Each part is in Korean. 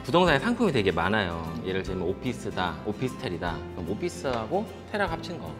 부동산에 상품이 되게 많아요. 예를 들면 오피스다, 오피스텔이다. 그럼 오피스하고 테라가 합친 거.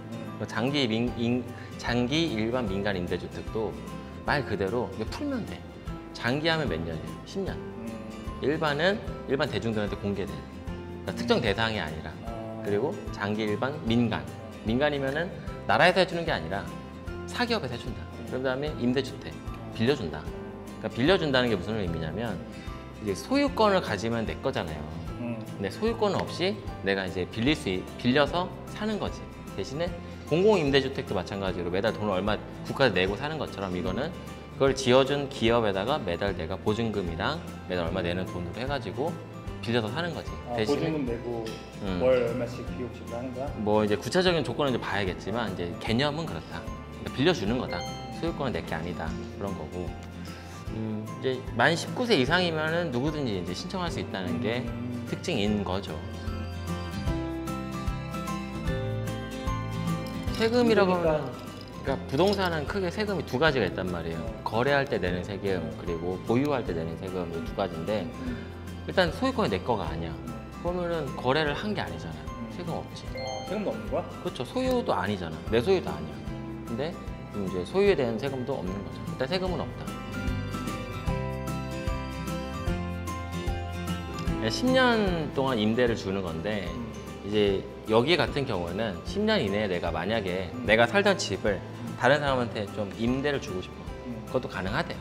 장기 일반 민간 임대주택도 말 그대로 이거 풀면 돼. 장기하면 몇 년이에요? 10년. 일반 대중들한테 공개돼. 그러니까 특정 대상이 아니라. 그리고 장기 일반 민간. 민간이면은 나라에서 해주는 게 아니라 사기업에서 해준다. 그런 다음에 임대주택 빌려준다. 그러니까 빌려준다는 게 무슨 의미냐면 이제 소유권을 가지면 내 거잖아요. 근데 소유권은 없이 내가 이제 빌려서 사는 거지. 대신에 공공임대주택도 마찬가지로 매달 돈을 얼마 국가에서 내고 사는 것처럼 이거는 그걸 지어준 기업에다가 매달 내가 보증금이랑 매달 얼마 내는 돈으로 해가지고 빌려서 사는 거지. 대신에 보증금 내고 월 얼마씩 비용씩 하는 거야? 뭐 이제 구체적인 조건은 이제 봐야겠지만 이제 개념은 그렇다. 그러니까 빌려주는 거다. 소유권은 내 게 아니다. 그런 거고. 이제 만 19세 이상이면은 누구든지 이제 신청할 수 있다는 게 특징인 거죠. 세금이라고 하면 그러니까 부동산은 크게 세금이 두 가지가 있단 말이에요. 거래할 때 내는 세금 그리고 보유할 때 내는 세금 이 두 가지인데 일단 소유권이 내 거가 아니야. 그러면은 거래를 한 게 아니잖아. 세금 없지. 세금도 없는 거야? 그렇죠. 소유도 아니잖아. 내 소유도 아니야. 근데 이제 소유에 대한 세금도 없는 거죠. 일단 세금은 없다. 10년 동안 임대를 주는 건데 이제 여기 같은 경우는 10년 이내에 내가 만약에 내가 살던 집을 다른 사람한테 좀 임대를 주고 싶어. 그것도 가능하대요.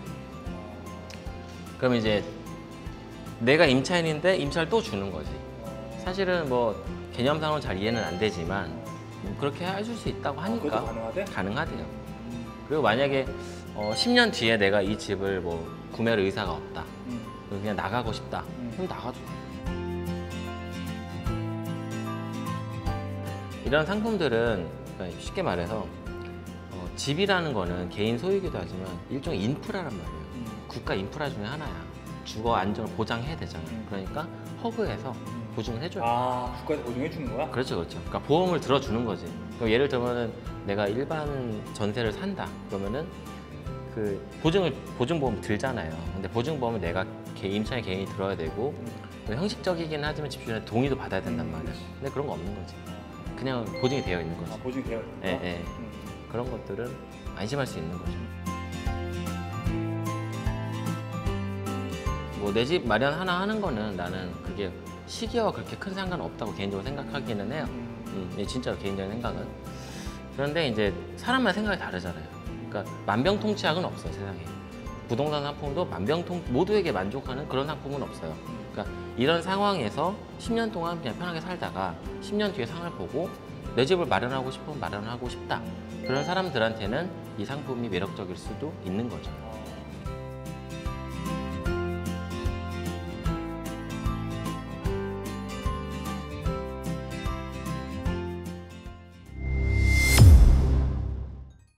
그럼 이제 내가 임차인인데 임차를 또 주는 거지. 사실은 뭐 개념상으로 잘 이해는 안 되지만 그렇게 해줄 수 있다고 하니까 그것도 가능하대? 가능하대요. 그리고 만약에 10년 뒤에 내가 이 집을 뭐 구매할 의사가 없다. 그냥 나가고 싶다. 그럼 나가도 돼. 이런 상품들은 그러니까 쉽게 말해서 집이라는 거는 개인 소유이기도 하지만 일종의 인프라란 말이에요. 국가 인프라 중에 하나야. 주거 안정을 보장해야 되잖아. 그러니까 허그해서 보증을 해줘요. 국가에서 보증해 주는 거야? 그렇죠, 그렇죠. 그러니까 보험을 들어주는 거지. 그럼 예를 들면은 내가 일반 전세를 산다. 그러면은 그 보증보험 들잖아요. 근데 보증보험은 내가 임차인 개인이 들어야 되고 형식적이긴 하지만 집주인의 동의도 받아야 된단 말이야. 근데 그런 거 없는 거지. 그냥 보증이 되어 있는 거지. 보증이 되어 있는 거야? 예. 그런 것들은 안심할 수 있는 거죠. 뭐 내 집 마련 하나 하는 거는 나는 그게 시기와 그렇게 큰 상관 없다고 개인적으로 생각하기는 해요. 진짜 개인적인 생각은. 그런데 이제 사람마다 생각이 다르잖아요. 그러니까 만병통치약은 없어요, 세상에. 부동산 상품도 모두에게 만족하는 그런 상품은 없어요. 그러니까 이런 상황에서 10년 동안 그냥 편하게 살다가 10년 뒤에 상을 보고 내 집을 마련하고 싶으면 마련하고 싶다. 그런 사람들한테는 이 상품이 매력적일 수도 있는 거죠.